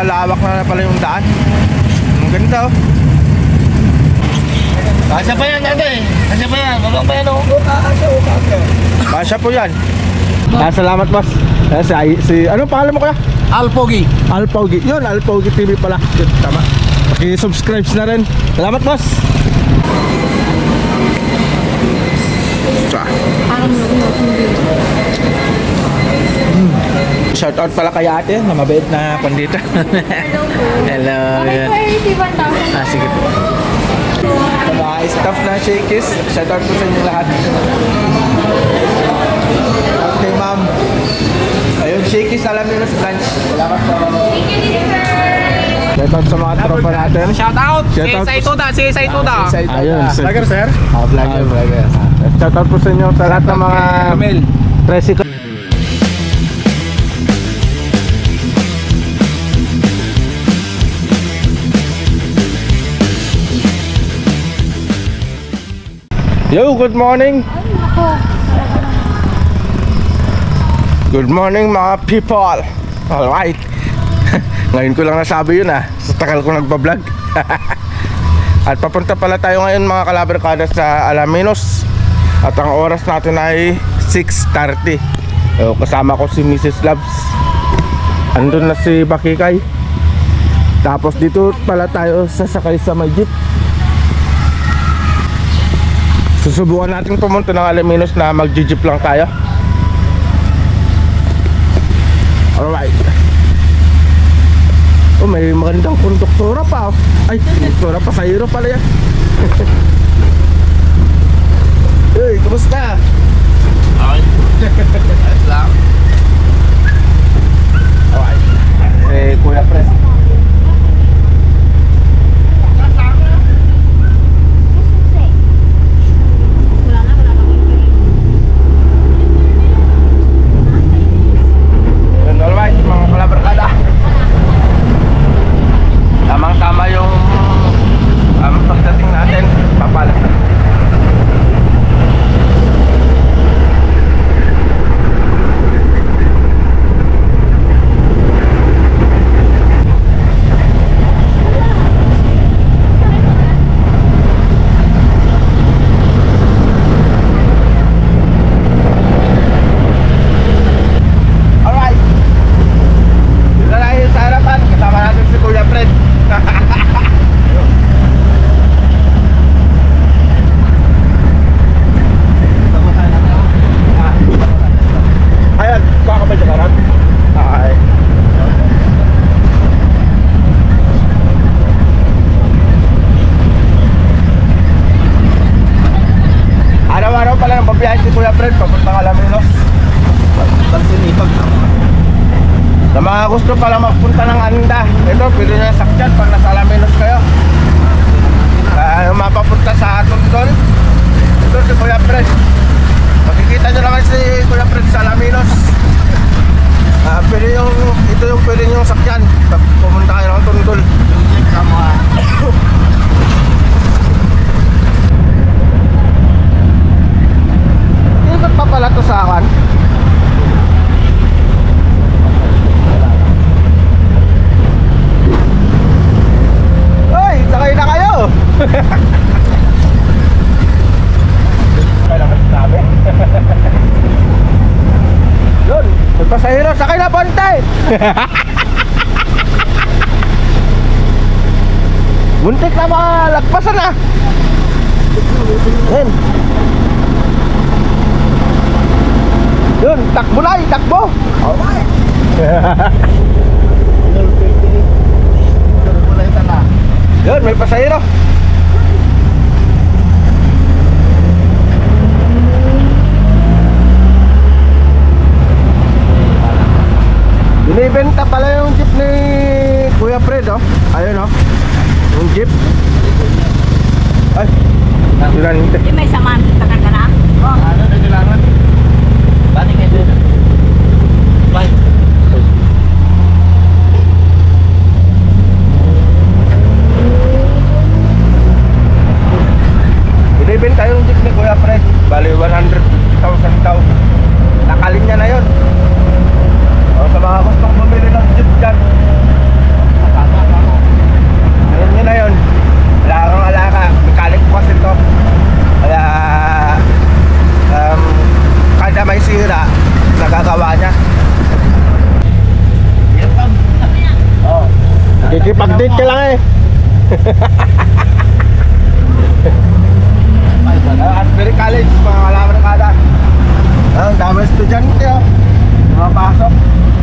malawak na pala yung daan. Ang ganda oh. Kasya pa yan, ate. Kasya pa yan. Babang pa yan, oh. Kasya po yan. Salamat boss. Ano pangalan mo kuya? Alpogi. Alpogi. Yun, Alpogi TV pala. Yun, tama. Paki-subscribe na rin. Salamat boss. Shout out pala kay ate na mabait na kondita. Hello. Okay po, receive 1,000. Sige po. Mga staff na Shakey's, shout out po sa inyo lahat. Okay ma'am. Ayun, Shakey's Alaminos branch. Salamat po. Thank you, sir. Shout out sa mga tropa natin. Shout out. Shout out. Si Saituda. Ayun, Vlogger, sir. Vlogger. Shout out po sa inyo sa lahat ng mga tricycle. Yo, good morning. Good morning mga people. Alright. Ngayon ko lang nasabi yun sa tagal ko nagbablog. At papunta pala tayo ngayon mga kalabarkada sa Alaminos. At ang oras natin ay 6:30. Kasama ko si Mrs. Labs. Andun na si Bakikay. Tapos dito pala tayo sasakay sa may jeep. Susubukan natin pumunta ng Alaminos na mag-jeep lang tayo. Alright. Oh, may magandang konduktora pa. Ay, konduktora pa sa hero pala yan. Uy, kumusta? Okay. Ayos lang. Alright. Kuya Pres. Alright, mga kalabarkada. Tamang-tama yung pagdating natin. Papalas na. Sa mga gusto pala magpunta ng Anda, ito pwede nyo sakyan pag nasa Alaminos kayo. Mapapunta sa Tundol. Ito si Kuya Fred. Makikita nyo naman si Kuya Fred sa Alaminos. Ito yung pwede nyo sakyan pag pumunta kayo ng Tundol. Ikot pa pala to sa akin. Sakay na kayo. Kailangan sabi. Yun, may pasahero, sakay na ponte. Muntik na malagpasan na. Yun. Yun, takbo na, takbo. Alright. Yun, may pasahero. Binibenta pala yung jeep ni Kuya Fred, oh. Ayun, oh. Yung jeep. Ay, Yung may saman, takar ka na? Ano na kailangan? Bati kayo dito. Bye. Binibenta yung jeep ni Kuya Fred. Bali 150,000 daw. Nakalin niya na yun. O, sa mga gustong bumili ng jeep dyan, Kikipag-date ka lang eh. Asbury College, mga kalaban ng kada. Ang dami estudyante oh. Mga pasok.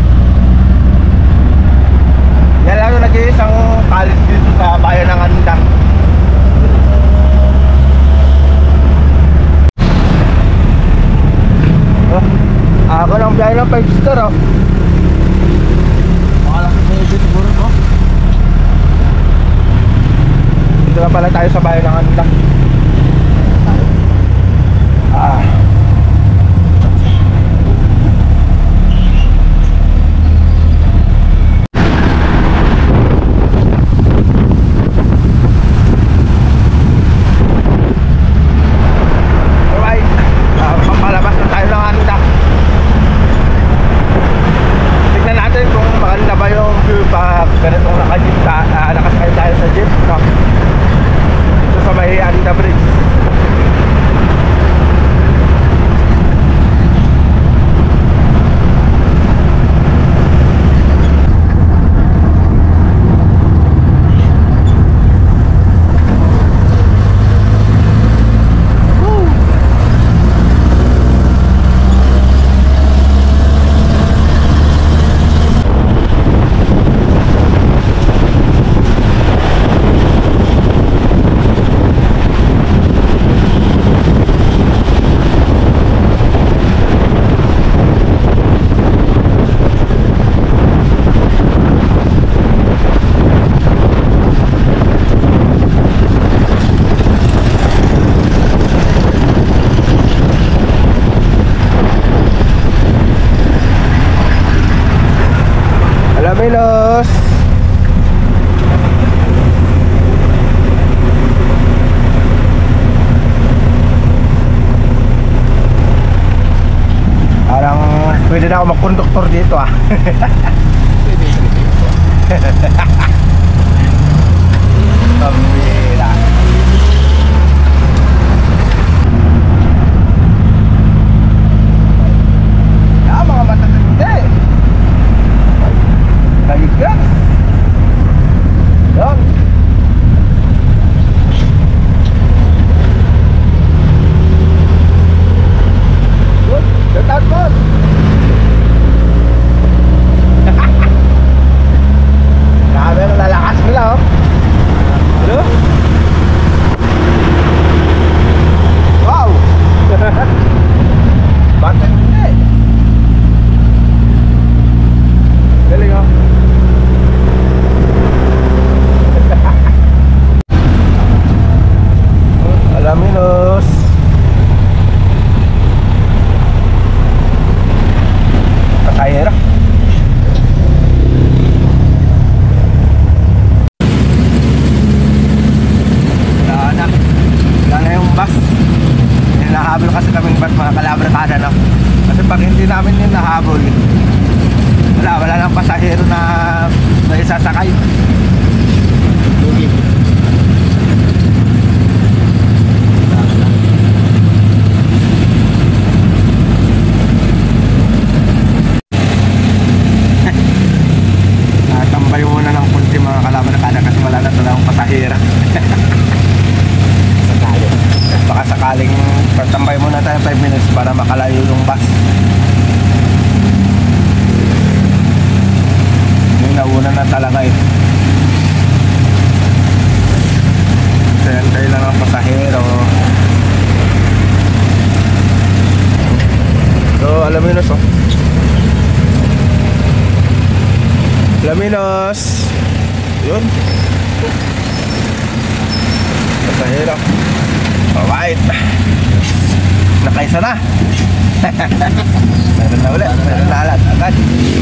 Yan lang yung nag-iisang college dito sa bayan ng Anda. Oh, ako ng biyahe ng 5 star oh. Makalaki ko dito siguro to. Dito na pala tayo sa bayan ng Anda. Papalabas na tayo ng Anda. Tignan natin kung maganda ba yung view pag ganitong nakasakay tayo sa jeep no? Dito sa may Anda Bridge. Alaminos. Parang pwede na ako mag-conductor dito ah. Pambira. Ah, mga matatindi. Kaigan. Yan. Good. Shout out po. Grabe ang lalakas nila oh. Hello? Wow. Bakit hindi? Galing oh. Alaminos. Kakayera. Wala na yung bus. Hinahabol kasi kaming bus mga kalabrikada no? Kasi pag hindi namin yung nahabol, wala nang pasahero na isasakay. Lugi. Tambay muna ng kunti mga kalaban na kada kasi wala na talang pasahero. Baka sakaling tambay muna tayo 5 minutes para makalayo yung bus. Yung nauna na talaga eh. Sentay lang ang pasahero. So Alaminos oh. Alaminos. Yun. Pasahero. Alright. Nakaisa na. Meron na ulit. Meron na alat agad.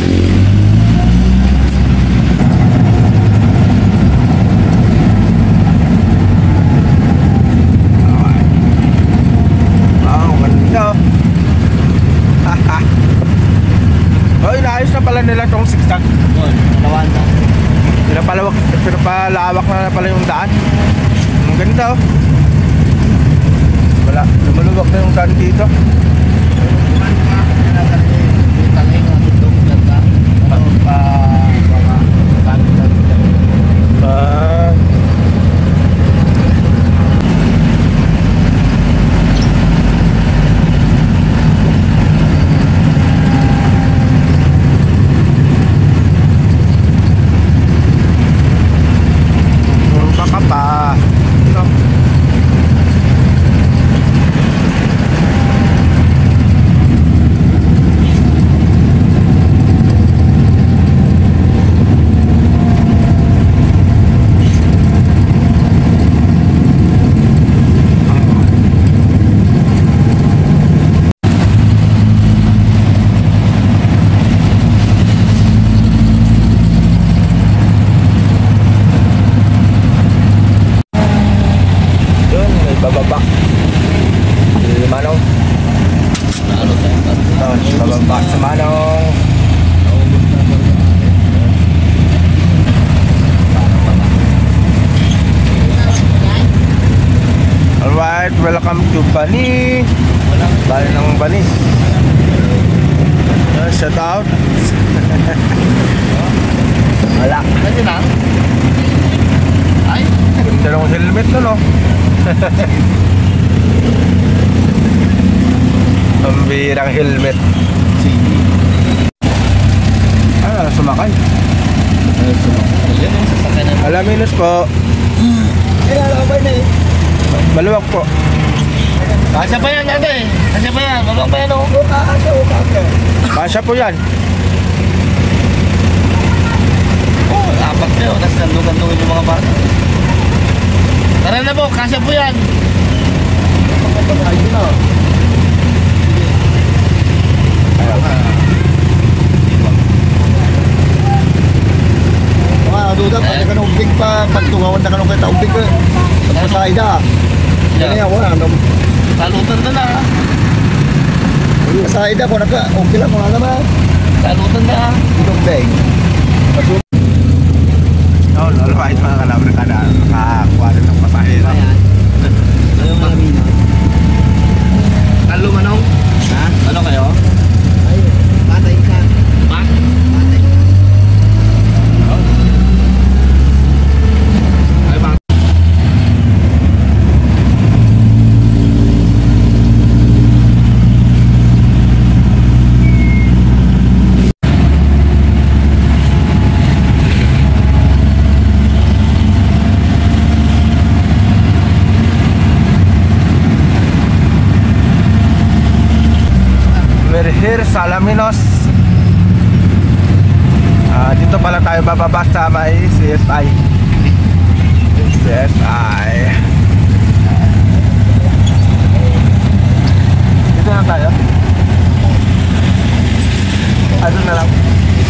Alright. Wow, ganda. Oh, inaayos na pala nila itong zigzag. Nawan na. Pinapalawak na pala yung daan. Ang ganda oh. Wala, lumaluwag na yung daan dito. welcome to Bani. Bayan ng Bani. Shout out. Wala. Kasi lang. Ay. Ganda ng helmet no, no? Pambirang helmet. Sumakay. Yan yung sasakyan na. Alaminos po. Ilalabay na eh. Maluwag po. Kasya pa yan, ate. Kasya pa yan. Maluwag pa yan, oh. Kasya po yan. Oh, apat na yun. Tapos gandong-gandongin yung mga bata. Tara na po, kasya po yan. Ayun na. Duda, pag nakanubig pa, pagtungawan na kanong kita ubig ko. Pagpasay na. Yan yan, wala. Salutan na na. Pasay na, kung naka, okay lang mga naman. Salutan na. Inumbeng. Oh, alright mga kalabre ka na. Nakakuha rin ng pasahero. Ano mga mina? Kalo manong? Ha? Ano kayo? Ay, patay ka. Mat? Patay. Ay, bang. We're here sa Alaminos. Dito pala tayo bababa sa may CSI. CSI. Dito na tayo. Ano na lang.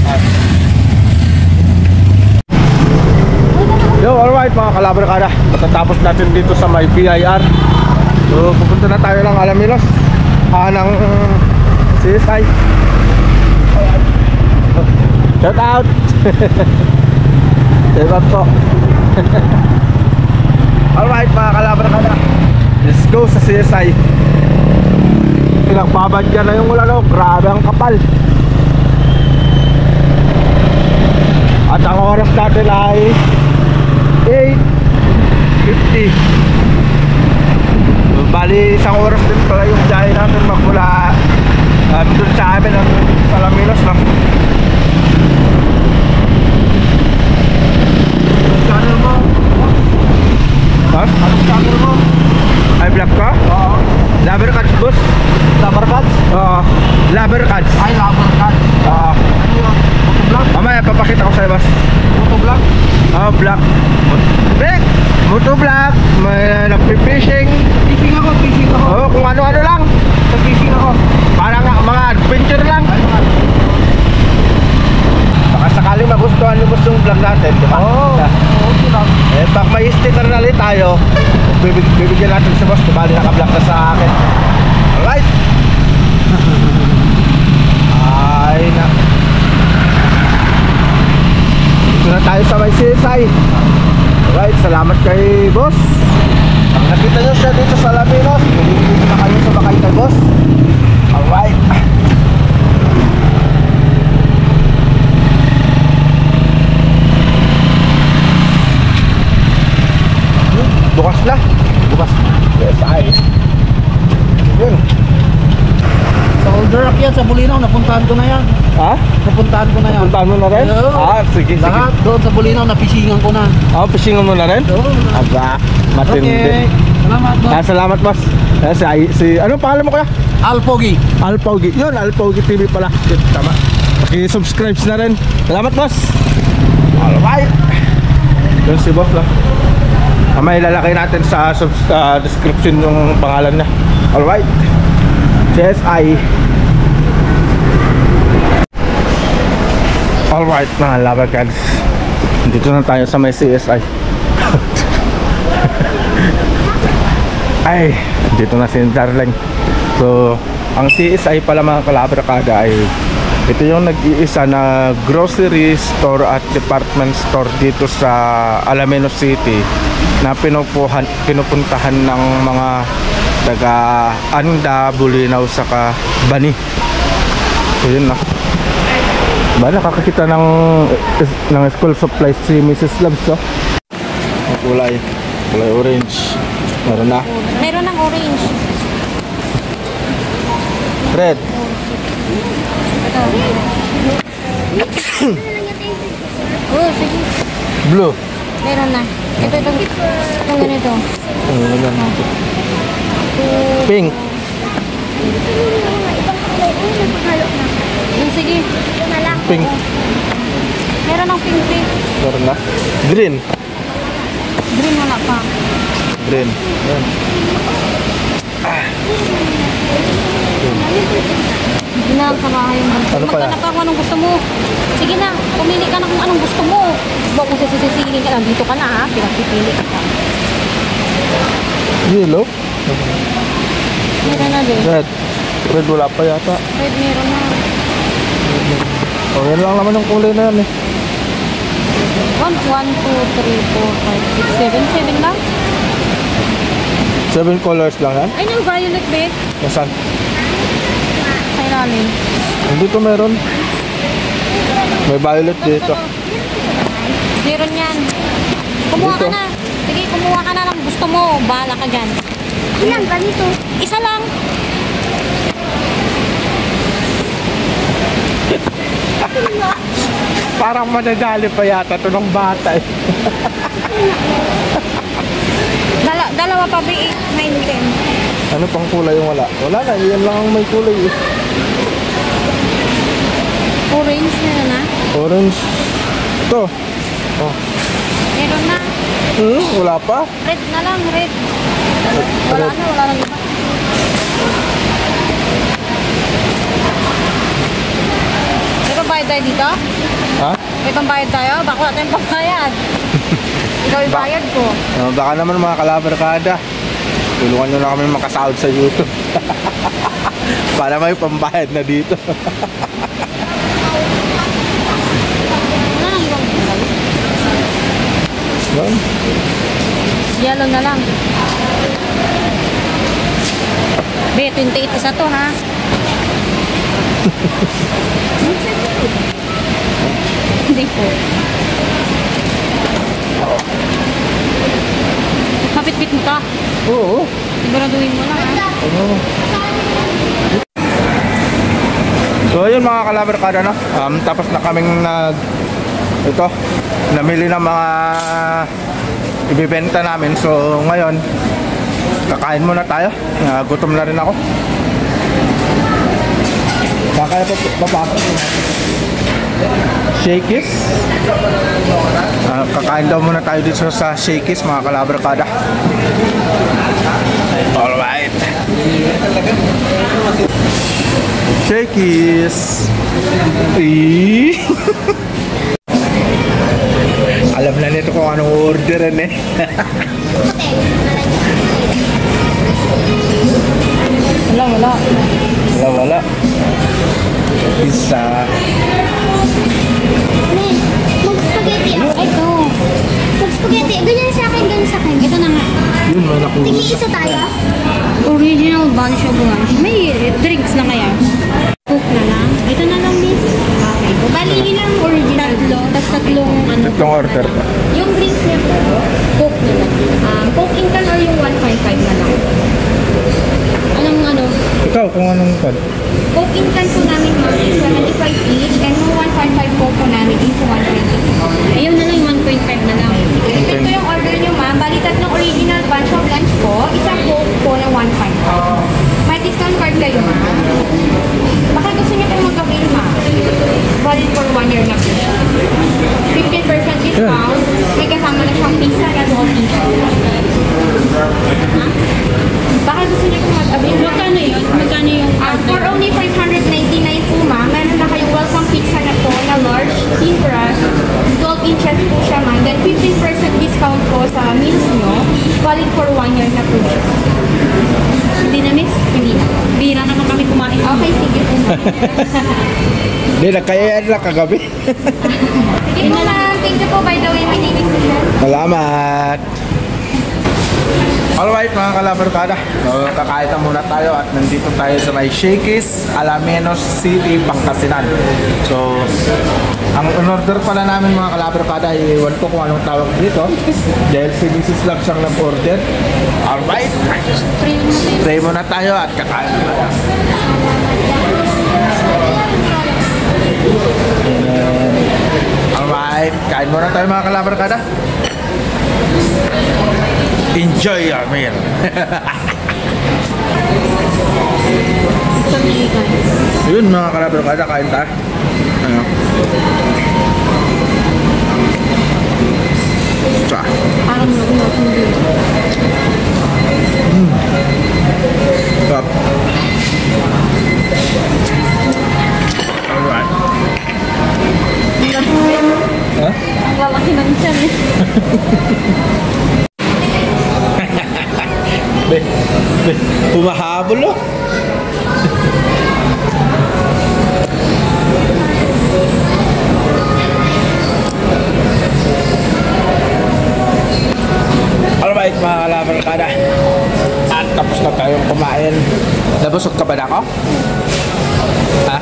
Yo, alright mga kalabarkada. Matatapos natin dito sa may PIR. So pupunta na tayo ng Alaminos. Ng CSI. Shout out. Diba po. Alright mga kalabarkada, let's go sa CSI. Pinagbabadya na yung ulan, oh. Grabe ang kapal. At ang oras natin ay 8:50. Bali isang oras din pala yung biyahe natin magmula dun sa amin ang Alaminos lang. Channel mo? Ha? Anong channel mo? Ay vlog ka? Oo. Lover Cats boss? Lover Cats? Oo. Lover Cats. Ay, Lover Cats. Oo. Motovlog? Mamaya papakita ko sa'yo boss. Motovlog? Oo, vlog. Break! Motovlog. May nagpipishing. Fishing ako. Oo, kung ano-ano lang. Nag-fishing ako. Parang mga adventure lang. Ay, mga. Baka sakaling magustuhan nyo boss yung vlog natin, di ba? Oo. Okay lang. Eh, pag may sticker na ulit tayo, bibigyan natin si boss, bali naka-vlog na sa akin. Alright. Ay na. Dito na tayo sa may CSI. Alright, salamat kay boss. Pag nakita nyo siya dito sa Alaminos, hindi na kayo sumakay kay boss. Alright. Bukas na. Bukas. CSI. Yun. Sa Old Rock yan, sa Bulinaw, napuntahan ko na yan. Ha? Napuntahan ko na yan. Puntahan mo na rin? Oo. Sige, sige. Lahat doon sa Bulinaw, napishingan ko na. Pishingan mo na rin? Oo. Aba, matindi. Okay. Salamat, boss. Salamat boss. Ano pangalan mo kaya? Alpogi. Alpogi. Yun, Alpogi TV pala. Yun, tama. Paki-subscribe na rin. Salamat boss. Alright. Yun si boss lang. May lalaki natin sa description yung pangalan niya. Alright. CSI. Alright mga lover cards. Dito na tayo sa may CSI. Ay, dito na si Darling. So, ang CSI pala mga kalabrakada ay ito yung nag-iisa na grocery store at department store dito sa Alaminos City na pinupuntahan ng mga taga Anda, Bulinaw, saka Bani. So yun na. Ba, nakakakita ng school supplies si Mrs. Labs, oh. Ang kulay orange. Meron na. Meron ng orange. Red. Ito. Oh, sige. Blue. Meron na. Ito. Yung ganito. Pink. Yung sige. Pink. Meron ng pink. Meron na. Green. Green wala pa. Green. Yan. Hindi na ang kabahay yung ganito. Ano pa yan? Maghanap ka kung anong gusto mo. Sige na, pumili ka na kung anong gusto mo. Huwag kung sisisiling ka lang. Dito ka na ha. Pinagpipili ka pa. Yellow. Meron na din. Red. Red wala pa yata. Red meron na. Oh, yan lang naman yung kulay na yan eh. 1, 2, 3, 4, 5, 6, 7. 7 lang. 7 colors lang yan. Ay, yung violet be. Nasaan? Sa ilalim. Dito meron. May violet dito. Meron yan. Kumuha ka Dito. na. Sige, kumuha ka na lang. Gusto mo. Bahala ka dyan. Ilang ganito? Isa lang. Parang madadali pa yata ito ng bata eh. Dalawa pa ba? 8, 9, 10. Ano pang kulay yung wala? Wala na, yan lang ang may kulay eh. Orange meron na. Orange. Ito. Oh. Meron na. Wala pa. Red na lang, red. Wala na, wala lang iba. May pambayad tayo dito? Ha? May pambayad tayo? Baka wala tayong pambayad. Ikaw yung bayad ko. Baka naman mga kalabarkada. Tulungan nyo na kami makasahod sa YouTube. Para may pambayad na dito. Wala lang ibang kulay. Yan. Yellow na lang. Be, 28 isa to ha. Hindi po. Kapit-bit mo ka. Oo. Siguraduhin mo lang ha. So ayun mga kalabarkada no. Tapos na kaming namili ng mga ibibenta namin. So ngayon kakain muna tayo. Gutom na rin ako. Kaya papasok Shakey's. Kakain daw muna tayo dito sa Shakey's mga kalabarkada. Alright. Shakey's. Alam na nito kung anong orderan eh. Wala. Pizza. Mag-spaghetti ako. Ito. Mag-spaghetti. Ganyan sa akin, ganyan sa akin. Ito na nga. Yun, may nakuha. Tig-isa tayo. Original bunch of lunch. May drinks na kaya. Coke na lang. Ito na lang, miss. Okay. Bali, ilang original? Tatlo. Tapos tatlong ano. Itong order pa. Yung drinks niya po, Coke na lang. Coke in can or yung 155 na lang. Anong ano? Ikaw, kung anong pan? Coke in can po namin mga 75 each and yung 155 Coke po namin is 120. Ayun na lang, 1.5 na lang. Ito yung order nyo ma'am. Bali tatlong original bunch of lunch po. Isang Coke po na 155. May discount card kayo ma'am. Baka gusto niyo pong mag-avail ma'am. Valid for 1 year na po. 15% discount. May kasama na siyang pizza na 12 inches. Baka gusto niyo pong mag-avail. Magkano yun? Magkano yung for only 599 po ma'am. Meron na kayong welcome pizza na po na large, thin crust. 12 inches po siya ma'am. Then 15% discount po sa meals nyo. Valid for 1 year na po siya. Hindi na miss? Hindi na. Bira naman kami kumain. Okay, sige po ma'am. Hindi, nagkayaan lang kagabi. Sige po ma'am. Thank you po. By the way, my name is Michelle. Salamat. Alright. Alright mga kalabarkada, so, kakain na muna tayo at nandito tayo sa may Shakey's, Alaminos City, Pangasinan. So, ang in-order pala namin mga kalabarkada, iwan ko kung anong tawag dito dahil si Mrs. Love siyang nag-order. Alright, pray muna tayo at kakain na tayo. Alright, kain muna tayo mga kalabarkada. Enjoy your meal. Yun mga kalabarkada, kain tayo. Ano? Sa. Parang Stop. Alright. Huh? ang lalaki ng tiyan eh. Humahabol oh. Alright mga kalabarkada, at tapos na tayong kumain. Nabusog ka ba na ako? Ha?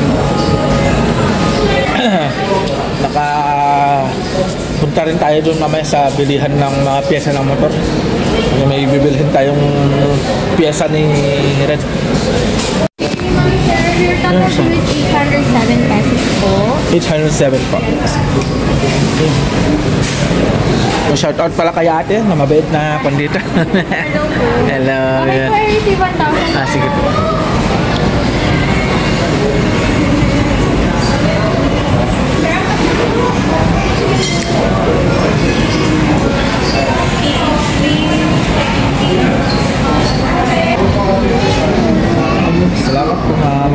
Punta rin tayo doon mamaya sa bilihan ng mga pyesa ng motor. May bibilhin tayong pyesa ni Red. Your total bill is 807 pesos po. 807 po. Shout out pala kay ate na mabait na pandita. Hello po. Hello. Okay po, receive 1,000. Sige po. Salamat po ma'am.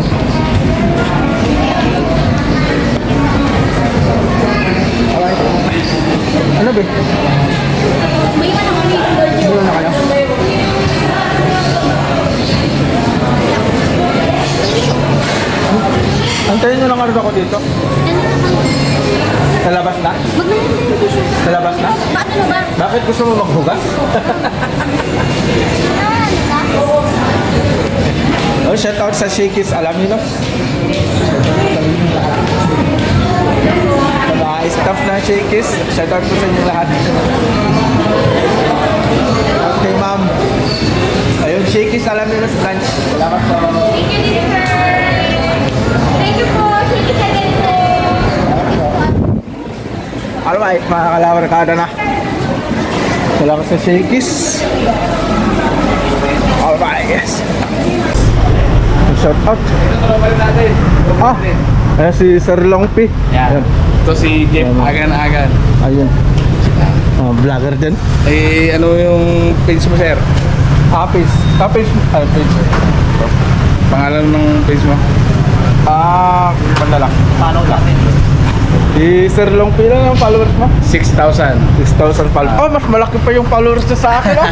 Ano ba? May ano kami dito. Meron na kayo? Antayin nyo lang ako dito. Sa labas na? Sa labas na? Paano ba? Bakit gusto mo maghugas? Oh, shout out sa Shakey's Alaminos. Sa mga staff na Shakey's, shout out po sa inyo lahat. Okay ma'am. Ayun, Shakey's Alaminos branch. Salamat po. Thank you, Jennifer. Thank you po. Thank you again, sir. Alright, mga kalabarkada na. Salamat sa Shakey's. Alright, yes. Shout out. Ah, ayan si Sir Longpi. Yan. Ito si Jeff Agan-Agan. Ayun. Vlogger din. Eh, ano yung page mo, sir? Page. Page. Pangalan ng page mo? Pandala. Paano natin? Si Sir Longpi lang ang followers mo? 6,000. 6,000 followers. Oh, mas malaki pa yung followers niya sa akin, oh.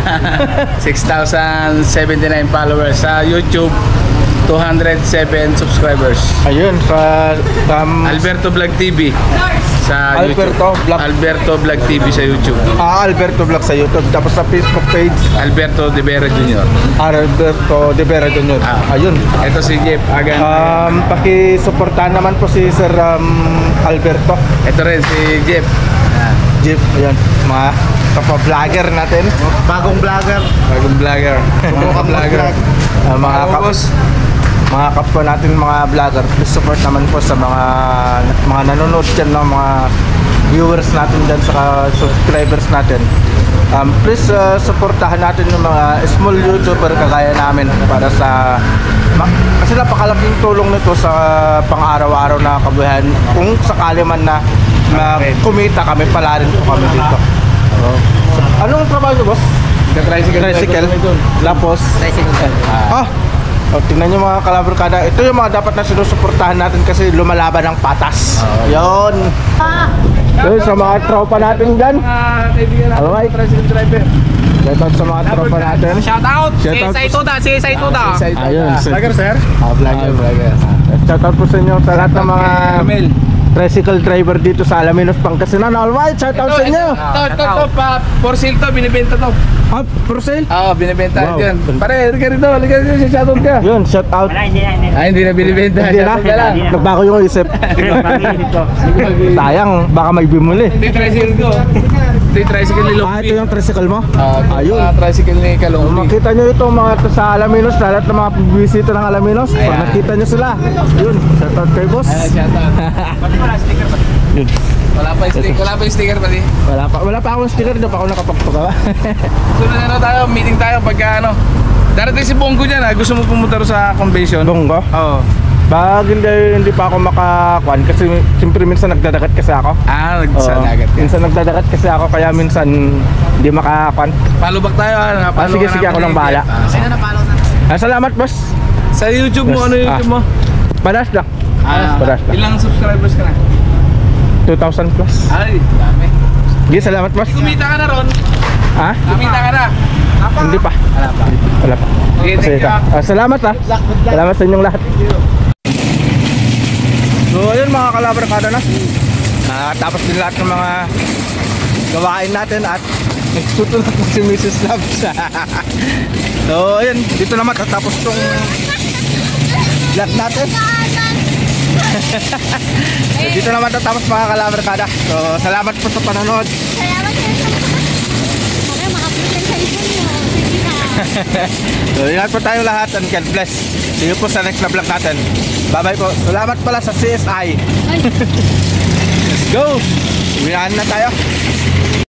6,079 followers sa YouTube. 207 subscribers. Ayun, sa Alberto Vlog TV sa Alberto YouTube. Vlog. Alberto Vlog TV sa YouTube. Alberto Vlog sa YouTube. Tapos sa Facebook page, Alberto De Vera Jr. Alberto De Vera Jr. Ayun. Ito si Jeff Agan. Paki-suportahan naman po si Sir Alberto. Ito rin si Jeff. Jeff, ayun. Mga kapwa-vlogger natin. Bagong vlogger. Bagong vlogger. Mga vlogger. Mga kapwa natin mga vlogger, please support naman po sa mga nanonood dyan, no? Mga viewers natin dyan, saka subscribers natin. Please supportahan natin yung mga small YouTuber kagaya namin para sa kasi napakalaking tulong nito sa pang-araw-araw na kabuhayan. Kung sakali man na kumita kami, pala rin po kami dito. Anong trabaho nyo, boss? Tricycle. Tapos? Tricycle. Tingnan nyo mga kalabarkada. Ito yung mga dapat na sinusuportahan natin kasi lumalaban ng patas. Yun. Yun sa mga tropa natin dyan. Alright. Tricycle driver. Shout out sa mga tropa natin. Shout out. CSI Tuda. Ayun. Vlogger, sir? Vlogger. Shout out po sa inyo sa lahat ng mga tricycle driver dito sa Alaminos, Pangasinan. Alright, shout out sa inyo. Ito, pa, for sale to, binibenta to. Ah, for sale? Oo, binibenta Wow. yun. Pare, halika rito, shoutout ka. Yun, shout out. Hindi na binibenta, Hindi na, shoutout ka lang. nagbago yung isip. Sayang, baka may bumuli. Ito yung tricycle ko. Ito yung tricycle ni Ah, Longpi. ito yung tricycle mo? Ayun. Tricycle ni Kalongpi. Makita nyo ito mga sa Alaminos, lahat ng mga bisita ng Alaminos. Pag Ayan. nakita nyo sila, yun, shout out kay boss. Ayan, shoutout. Yun. Wala pa yung sticker pati. Wala pa akong sticker, hindi pa ako nakapagpagawa. Sunod na tayo, meeting tayo pagka ano. Darating si Bongo dyan ha, gusto mo pumunta rin sa convention? Bonggo? Oo. Pag hindi pa ako makakuan kasi siyempre minsan nagdadagat kasi ako. Sa Oo. dagat ka. Minsan nagdadagat kasi ako kaya minsan hindi makakuan. Follow back tayo ha. Sige, sige, ako nang bahala. Sino na follow na? Salamat boss. Sa YouTube mo, Yes. ano yung YouTube mo? Padas lang. Padas lang. Ilang subscribers ka na? 2,000 plus. Ay, dami. Sige, salamat boss. Kumita ka na ron? Ha? Kumita ka na? Hindi pa. Wala pa. Wala pa. Okay, thank you, Salamat ha. Salamat sa inyong lahat. So ayun mga kalabarkada na. Tapos din lahat ng mga gawain natin at nagtutulog po si Mrs. Labs. So ayun, dito naman tatapos tong vlog natin. So, dito naman tatapos mga kalabarkada. So salamat po sa panonood. Salamat sa inyo. Mamaya ma-upload lang sa ipon mo. Sige na. So ingat po tayo lahat and God bless. See you po sa next na vlog natin. Bye bye po. Salamat pala sa CSI. Ay. Let's go! Uwihan na tayo.